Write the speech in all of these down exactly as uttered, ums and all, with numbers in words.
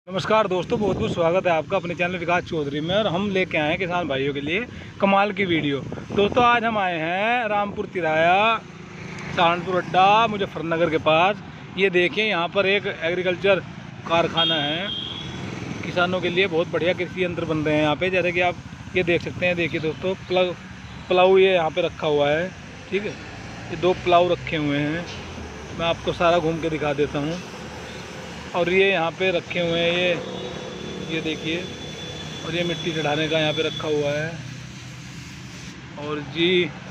नमस्कार दोस्तों, बहुत बहुत स्वागत है आपका अपने चैनल विकास चौधरी में। और हम लेके आए हैं किसान भाइयों के लिए कमाल की वीडियो। दोस्तों आज हम आए हैं रामपुर तिराया सहारनपुर अड्डा मुजफ्फरनगर के पास। ये देखिए यहाँ पर एक एग्रीकल्चर कारखाना है, किसानों के लिए बहुत बढ़िया कृषि यंत्र बन रहे हैं यहाँ पे। जैसे कि आप ये देख सकते हैं। देखिए दोस्तों, प्लग प्लाऊ ये यहाँ पे रखा हुआ है, ठीक है। ये दो प्लाऊ रखे हुए हैं, मैं आपको सारा घूम के दिखा देता हूँ। और ये यहाँ पे रखे हुए हैं, ये ये देखिए। और ये मिट्टी चढ़ाने का यहाँ पे रखा हुआ है। और जी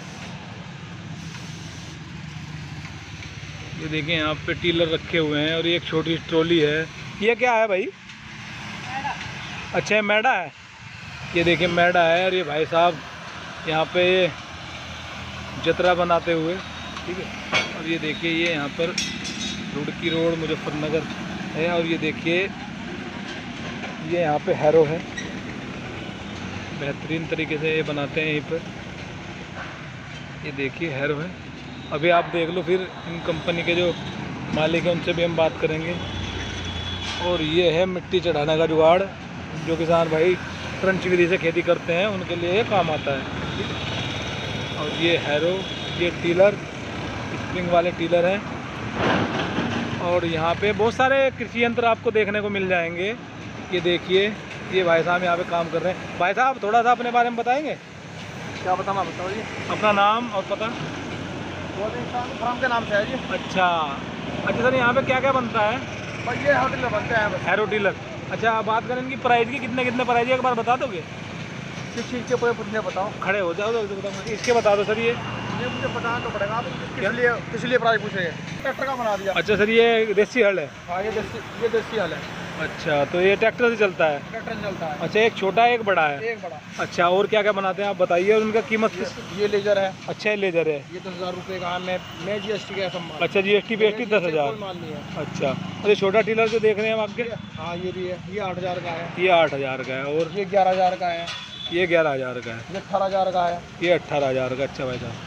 ये देखिए यहाँ पे टीलर रखे हुए हैं। और ये एक छोटी ट्रॉली है। ये क्या है भाई? अच्छा ये मैडा है। ये देखिए मैडा है। और ये भाई साहब यहाँ पे जतरा बनाते हुए, ठीक है। और ये देखिए ये यहाँ पर रुड़की रोड मुजफ्फरनगर है। और ये देखिए ये यहाँ पे हैरो है, बेहतरीन तरीके से ये बनाते हैं यहीं पर। ये देखिए हैरो है। अभी आप देख लो, फिर इन कंपनी के जो मालिक हैं उनसे भी हम बात करेंगे। और ये है मिट्टी चढ़ाने का जुगाड़, जो किसान भाई ट्रंच विधि से खेती करते हैं उनके लिए ये काम आता है, ठीक है। और ये हैरो, ये टीलर, स्प्रिंग वाले टीलर हैं। और यहाँ पे बहुत सारे कृषि यंत्र आपको देखने को मिल जाएंगे। ये देखिए ये भाई साहब यहाँ पे काम कर रहे हैं। भाई साहब थोड़ा सा अपने बारे में बताएंगे? क्या बताऊँ आप बताओ जी। अपना नाम और पता? फार्म के नाम से है जी। अच्छा अच्छा सर, यहाँ पे क्या क्या बनता है? और ये होटल बनते हैं हैरो टीलर। अच्छा आप बात करें इनकी प्राइस की, कितने कितने प्राइस है एक बार बता दोगे? किस चीज़ के पूरे पूछने बताओ। खड़े हो जाओ तो बताओ, इसके बता दो सर। ये ये मुझे बताना तो पड़ेगा। आप किस लिए किस लिए प्राइस पूछेंगे? ट्रैक्टर का बना दिया। अच्छा सर, ये देसी हल है? हाँ ये देसी ये देसी हल है। अच्छा तो ये ट्रैक्टर से चलता है? ट्रैक्टर से चलता है। अच्छा एक छोटा है एक बड़ा है? एक बड़ा। अच्छा और क्या क्या बनाते हैं आप बताइए, और उनका कीमत किस? ये लेजर है। अच्छा ये लेजर है। ये दस हज़ार रुपये का है। मैं मैं जी एस टी का सम्मान। अच्छा जी S T B S T दस हज़ार माल नहीं है। अच्छा और ये छोटा टीलर जो देख रहे हैं हम आपके? हाँ ये भी है। ये आठ हज़ार का है। ये आठ हज़ार का है। और ये ग्यारह हज़ार का है। ये ग्यारह हज़ार का है। ये अठारह हज़ार का है। ये अट्ठारह हज़ार का। अच्छा भाई साहब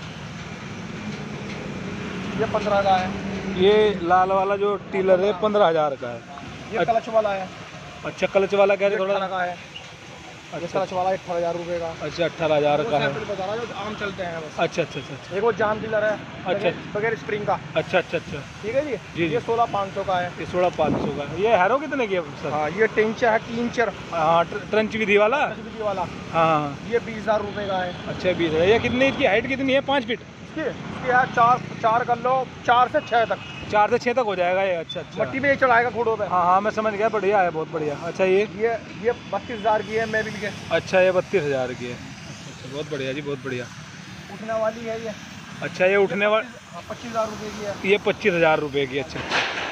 ये पंद्रह का है। ये लाल वाला जो टीलर है पंद्रह हज़ार का है। ये क्लच वाला है। अच्छा क्लच वाला क्या है? थोड़ा अठारह का है। अच्छा क्लच वाला अठारह हज़ार रुपये का। अच्छा अट्ठारह हज़ार का है। बता रहा जो आम चलते हैं बस। अच्छा अच्छा अच्छा एक वो जाम टीलर है। अच्छा। बगैर स्प्रिंग का। अच्छा अच्छा अच्छा ठीक है जी। जी ये सोलह पाँच सौ का है। ये सोलह पाँच सौ का है। ये हैरो कितने की है सर? हाँ ये टेंचर है। टींचर। हाँ ट्रंच विधि वाला। वाला हाँ हाँ। ये बीस हज़ार रुपये का है। अच्छा बीस है। ये कितनी, इसकी हाइट कितनी है? पाँच फीट इसकी इसकी है चार चार कर लो, चार से छः तक। चार से छः तक हो जाएगा ये? अच्छा अच्छा। मट्टी में चढ़ाएगा घोड़ों पे। हाँ हाँ मैं समझ गया, बढ़िया है, बहुत बढ़िया। अच्छा ये ये ये बत्तीस हज़ार की है मैं भी के। अच्छा ये बत्तीस हज़ार की है। अच्छा बहुत बढ़िया जी, बहुत बढ़िया। उठने वाली है ये। अच्छा ये उठने वाली पच्चीस हज़ार रुपये की है। ये पच्चीस हज़ार रुपये की। अच्छा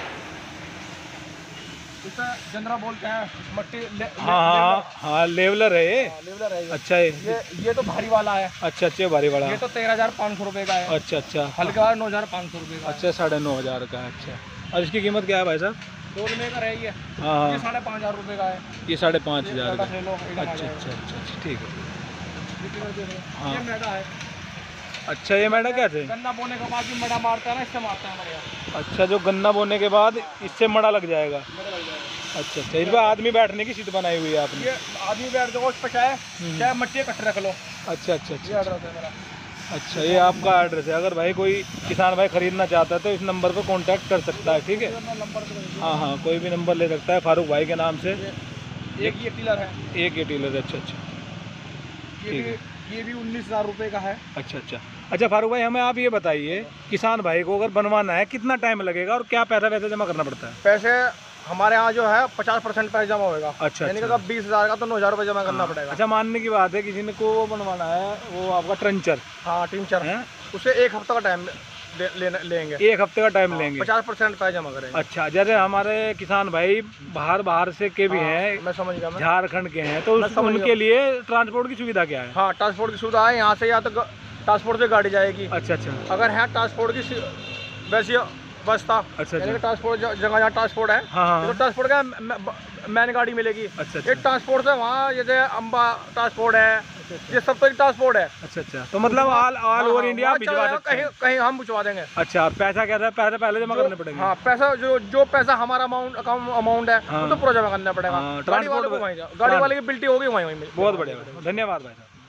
इसे जंदरा बोलते हैं। मट्टी ले, हाँ हाँ हाँ लेवलर है ये। हाँ, लेवलर है ये। अच्छा ये ये ये तो भारी वाला है। अच्छा अच्छा भारी वाला। ये तो तेरह हज़ार पाँच सौ रुपये का है। अच्छा अच्छा। हल्का नौ हज़ार पाँच सौ रुपये का। अच्छा साढ़े नौ हज़ार का है। अच्छा और इसकी कीमत क्या है भाई साहब? दो में का है ये। हाँ हाँ ये साढ़े पाँच हज़ार रुपये का है। ये साढ़े पाँच हज़ार का। ले लो। अच्छा अच्छा अच्छा ठीक है। हाँ। ये मैडा है। अच्छा ये मैडा क्या थे? गन्ना बोने के बाद जो मड़ा मारता है ना, इससे मारता है बढ़िया। अच्छा जो गन्ना बोने के बाद इससे मड़ा लग जाएगा। मड़ा लग जाएगा। अच्छा अच्छा। इस पर आदमी बैठने की सीट बनाई हुई है आपने? ये आदमी बैठ जाओ उस पर, चाहे चाहे मट्टी कट रख लो। अच्छा अच्छा ये अच्छा एड्रेस है मेरा। अच्छा ये आपका एड्रेस है। अगर भाई कोई किसान भाई खरीदना चाहता है तो इस नंबर पर कांटेक्ट कर सकता है, ठीक है। नंबर तो हाँ हाँ कोई भी नंबर ले सकता है फारूक भाई के नाम से। एक ये टीलर है। एक ये टीलर है। अच्छा अच्छा ये ठीक भी है। ये भी उन्नीस हज़ार रुपये का है। अच्छा अच्छा अच्छा फारूक भाई हमें आप ये बताइए, किसान भाई को अगर बनवाना है कितना टाइम लगेगा और क्या पैसा वैसे जमा करना पड़ता है? पैसे हमारे यहाँ जो है पचास परसेंट पैसा जमा होगा। अच्छा यानी अच्छा। कि बीस हज़ार का तो नौ हज़ार रुपये जमा करना पड़ेगा। अच्छा मानने की बात है किसी ने को वो बनवाना है, वो आपका ट्रंचर हाँ टीचर है, उसे एक हफ्ते का टाइम लेंगे। एक हफ्ते का टाइम लेंगे। पचास परसेंट पैसा जमा करेंगे। अच्छा जैसे हमारे किसान भाई बाहर बाहर से के भी हाँ, हैं, मैं समझ गया। मैं झारखंड के हैं, तो उस, समझ उनके गया। लिए ट्रांसपोर्ट की सुविधा क्या है? हाँ ट्रांसपोर्ट की सुविधा है। यहाँ से या तो ट्रांसपोर्ट से गाड़ी जाएगी। अच्छा अच्छा अगर है ट्रांसपोर्ट की वैसे बस्ता। अच्छा, यानी अच्छा। कि ट्रांसपोर्ट जगह जहाँ ट्रांसपोर्ट है, हाँ, हाँ। तो ट्रांसपोर्ट का मैन गाड़ी मिलेगी। अच्छा, अच्छा। ये ट्रांसपोर्ट से वहाँ जैसे अम्बा ट्रांसपोर्ट है, ये सब तो ट्रांसपोर्ट है। अच्छा, अच्छा। तो मतलब ऑल ऑल ओवर इंडिया भिजवा सकते कहीं हैं। कहीं हम भिजवा देंगे। अच्छा, पैसा कैसा है? पैसा पहले जमा जो- करने पड़ेंगे? हाँ, पैसा जो जो पैसा हमारा अमाउंट अकाउंट अमाउंट है, हाँ। वो तो पूरा जमा करना पड़ेगा। हाँ, गाड़ी वाले ट्रांसपोर्ट को वहीं जाओ, गाड़ी वाले की बिल्टी होगी वहीं वहीं बहुत बढ़िया, धन्यवाद भाई साहब।